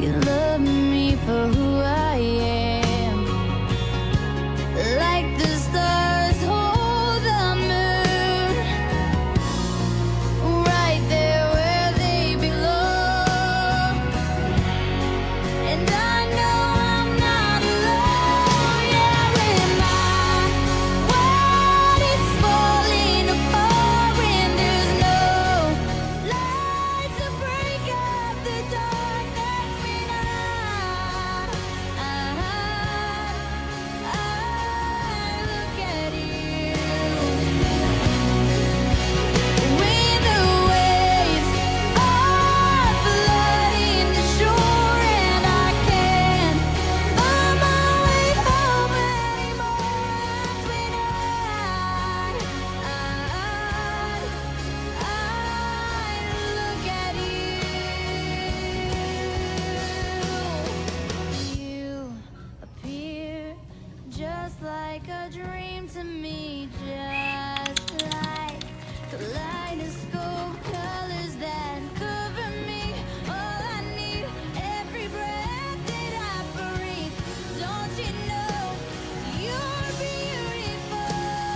You love me for who I am, like the stars hold the moon, right there where they belong. And I know I'm not alone. Yeah, when my world is falling apart, when there's no light to break up the darkness, when I look at you. When the waves are flooding the shore and I can't find my way home anymore, that's when I look at you. You appear just like a dream to me, just like kaleidoscope colors that cover me. All I need, every breath that I breathe. Don't you know you're beautiful?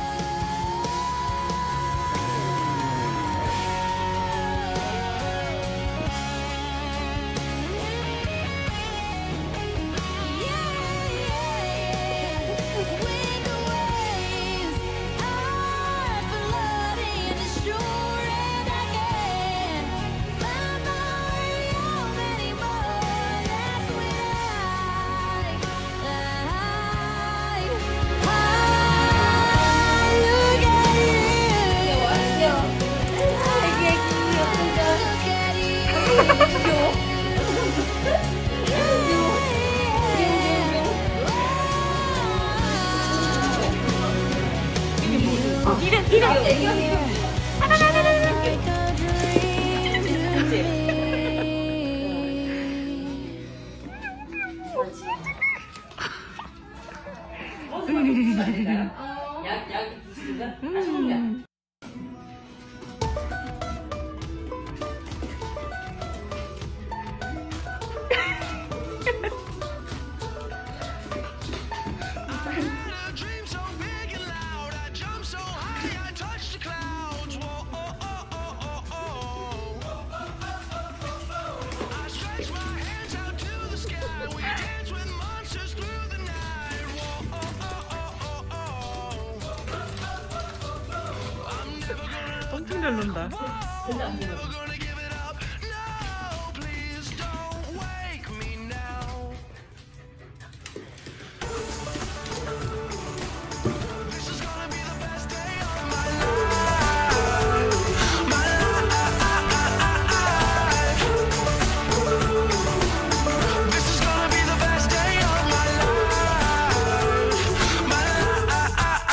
Yeah, when the waves are flooding the shore and I can't find my way home anymore, that's when I look at Dream so big and loud, I jump so high, I touch the clouds. Whoa, oh, oh, oh, oh, oh. I stretch my hands out to the sky. We dance with monsters through the night. Whoa, oh, oh, oh, oh, oh. I'm never gonna 엄청 잘 논다. never gonna give it up. No, please don't wake me now. This is gonna be the best day of my life. My life. This is gonna be the best day of my life. My life.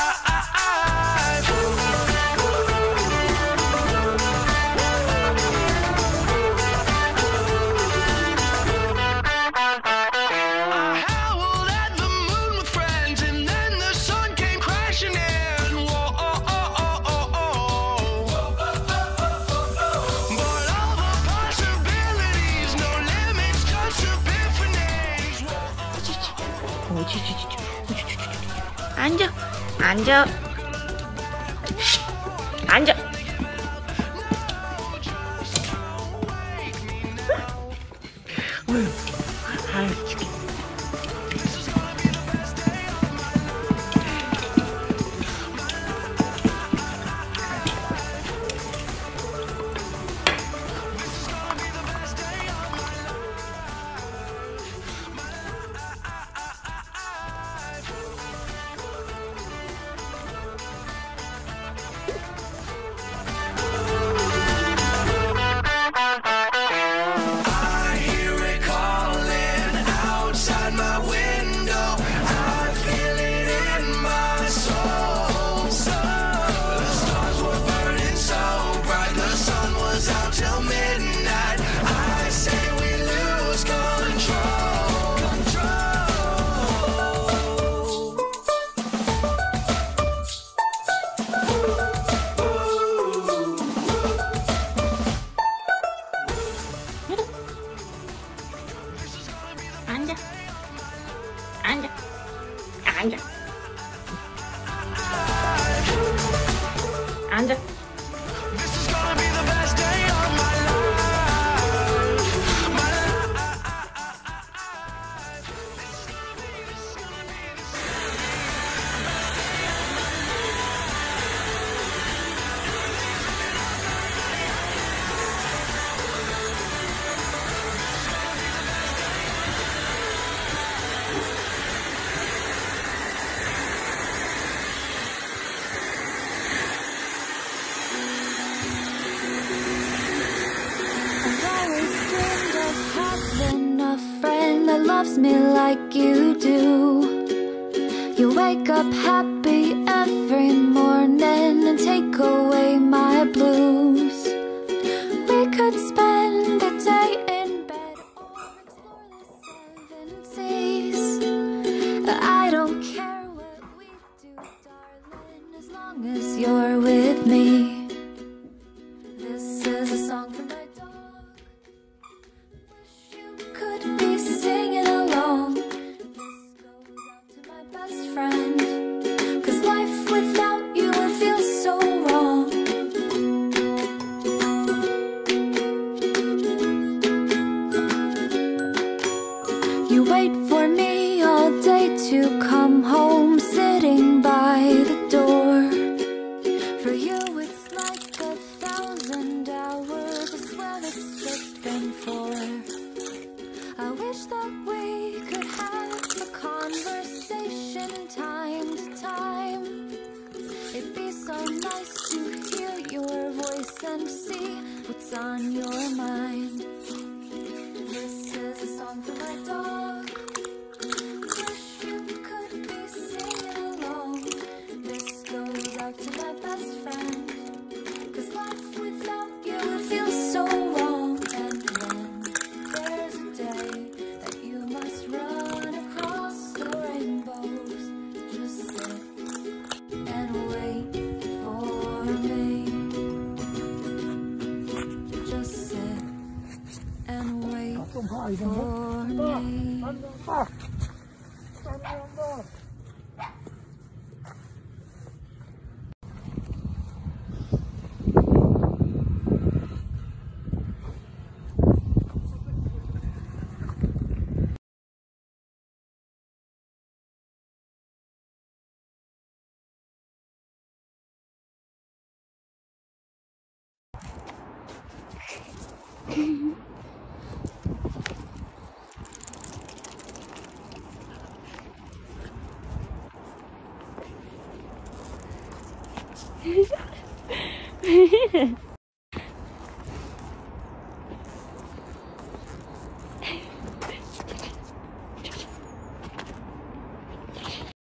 I howled at the moon with friends, and then the sun came crashing in. Whoa, oh, oh, oh, oh, oh. But all the possibilities, no limits, just epiphanies. 앉아, 앉아, 앉아. 아유, 죽겠. I hear it calling out. Having a friend that loves me like you do. You wake up happy every morning and take away my blues. We could spend the day in bed or explore the seven seas. I don't care what we do, darling, as long as you're with me. This is a song for my dog. Wish you could be singing along. This goes out to my best friend, 'cause life without you would feel so wrong. You wait for me all day to come home, sitting by the door. For you it's like 1,000 hours, I swear it's just been 4. I wish that we could have a conversation time to time. It'd be so nice to hear your voice and see what's on your mind. This is a song for my dog. Wish you could be singing along. This goes out to my best friend, 'cause life without you would feel so wrong. And then there's a day that you must run across the rainbows. Just sit and wait for me. Just sit and wait for me.